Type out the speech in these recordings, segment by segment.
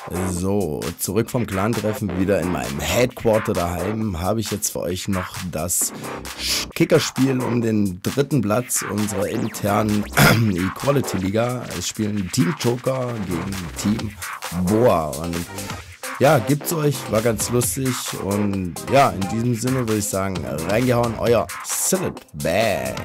So, zurück vom Clan-Treffen, wieder in meinem Headquarter daheim, habe ich jetzt für euch noch das Kickerspiel um den 3. Platz unserer internen Equality-Liga. Es spielen Team Joker gegen Team Boa und ja, gibt's euch, war ganz lustig und ja, in diesem Sinne würde ich sagen, reingehauen, euer Salad Bang!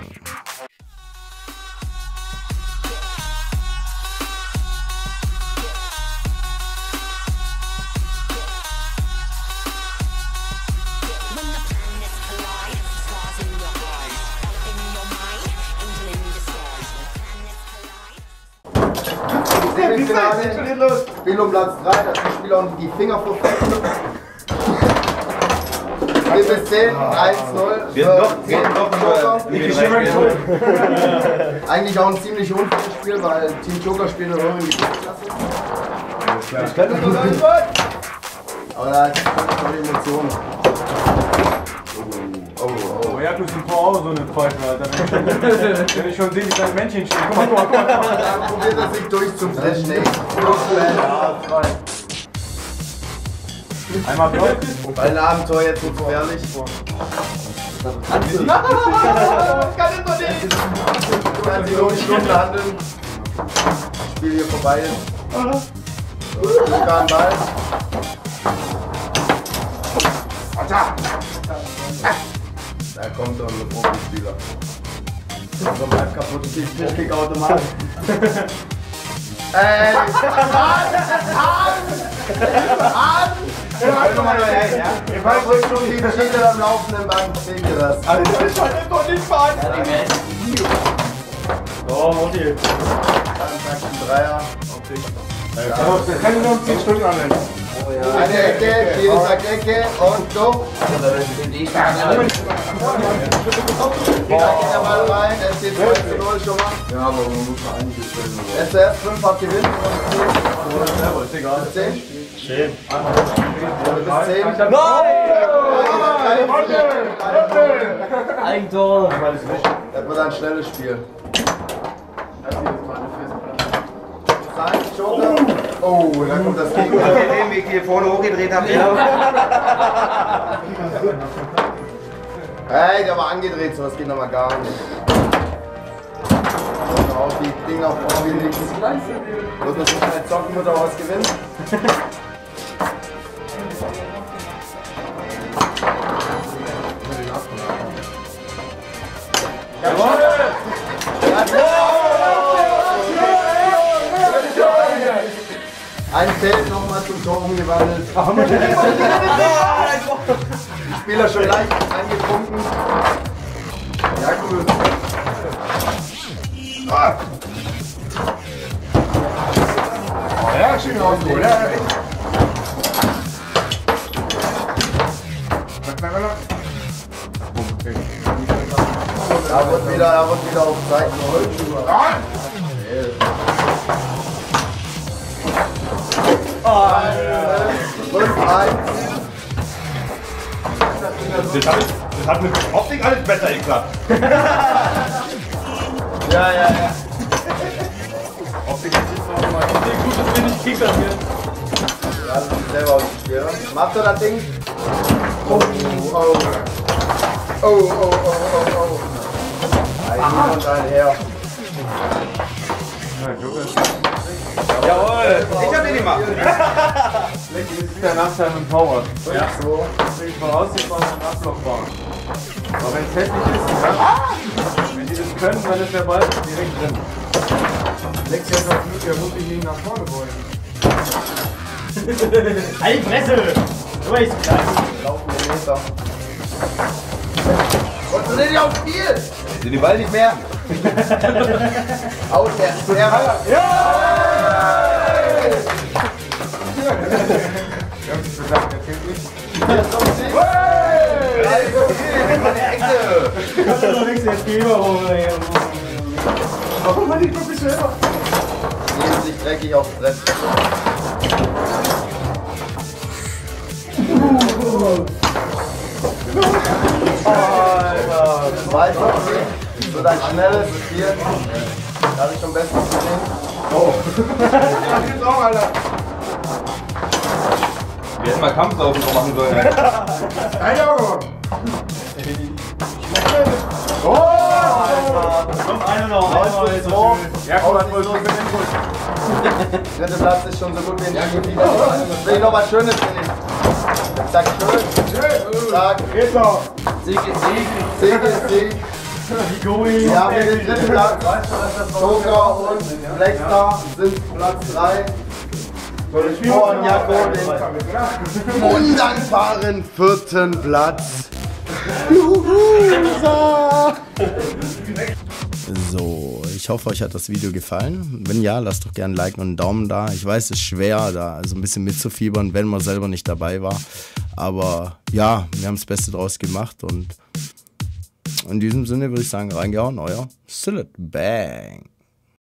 Spiel um Platz 3, dass die Spieler und die Finger verfechten. 4 bis 10, 1-0. Wir sind doch nur eigentlich auch ein ziemlich unfaires Spiel, weil Team Joker spielt eine höhere Klasse. Ich könnte das sogar nicht wollen. Aber da ist die Emotionen. Oh, ja, du bist ein paar auch so eine Pfeife, Alter. Wenn ich schon sehe, wie dein Männchen steht. Guck mal. Da probiert er sich durchzubrechen, ey. Einmal Block. Weil ein Abenteuer jetzt so gefährlich. Kann ich doch nicht! Du kannst die nur eine Stunde handeln. Das Spiel hier vorbei ist. Glück am Ball. Da kommt doch ein Profispieler. So ein halb kaputtes Kick-Automat. Ey! Ihr wollt ruhig schon die Schiene am laufenden Band, seht ihr das? Alter, ich kann doch nicht fahren! Oh, Mutti. Dann sagt ein Dreier. Das kann ich noch 10 Stunden anwenden. Eine Ecke, jede sagt Ecke und so. Da geht der Ball rein, es steht 2:0 schon mal. Ja, aber man muss mal einiges stellen. Wer zuerst 5 hat, gewinnt. Ist egal. Bis 10. Schön. Bis 10. Eigentor. Das wird ein schnelles Spiel. Oh, da kommt das Gegenteil. Habt ihr den Weg hier vorne hochgedreht? Habt ihr? Hey, der war angedreht, sowas geht nochmal gar nicht. Auf die Dinger vor wie nix. Wird das nicht eine Zockenmutter was gewinnen? Jawohl! Ein Feld nochmal zum Tor umgewandelt. Die Spieler schon leicht angetrunken. Ja, cool. Oh, ja, schön rausgeholt. Ja, echt. Da wird wieder auf Zeit. 5-1. Das hat mit Optik alles besser geklappt. Ja. Optik ist auch mal. Gut, dass wir nicht kickern hier. Ja, das ist selber ausgespielt. Macht er das Ding? Oh. Ein hin und ein her. Jawohl! Ich hab den gemacht! Das ist der Nachteil mit Power. Ja. So. Deswegen voraussetzbar und abblockbar. Aber wenn es hässlich ist, ja, wenn die das können, dann ist der Ball direkt drin. Lex jetzt auf Glück, der muss sich nicht nach vorne wollen. Halt die Fresse! Du bist klein. Laufende Meter. Konzentrier dich aufs Spiel! Sind die Ball nicht mehr? Aus der Sphäre. Ich hab nicht gesagt, der killt mich. Ich hab doch nichts jetzt Geber Warum man nicht wirklich selber? Legen sich dreckig aufs Brett. Alter! Das wird ein schnelles Spiel. Da habe ich schon Besseres gesehen. Oh! Das ist auch, Alter! Wir hätten mal Kampflaufen noch machen sollen. Ein Auge! Oh! Noch einer noch. Einmal ist so schön. Ja, komm, dann wohl so. Dritte Platz ist schon so gut wie ein Spiel. Will ich noch was Schönes finden? Sag schön. Sag. Geht noch. Sieg ist Sieg. Sieg ist Sieg. Die Goи. Wir haben den dritten Platz. Joker und Blackstar sind Platz 3. Vor Jakob den undankbaren 4. Platz. Loser! So, ich hoffe, euch hat das Video gefallen. Wenn ja, lasst doch gerne ein Like und einen Daumen da. Ich weiß, es ist schwer, da also ein bisschen mitzufiebern, wenn man selber nicht dabei war. Aber ja, wir haben das Beste draus gemacht und in diesem Sinne würde ich sagen, reingehauen, euer Sillet Bang.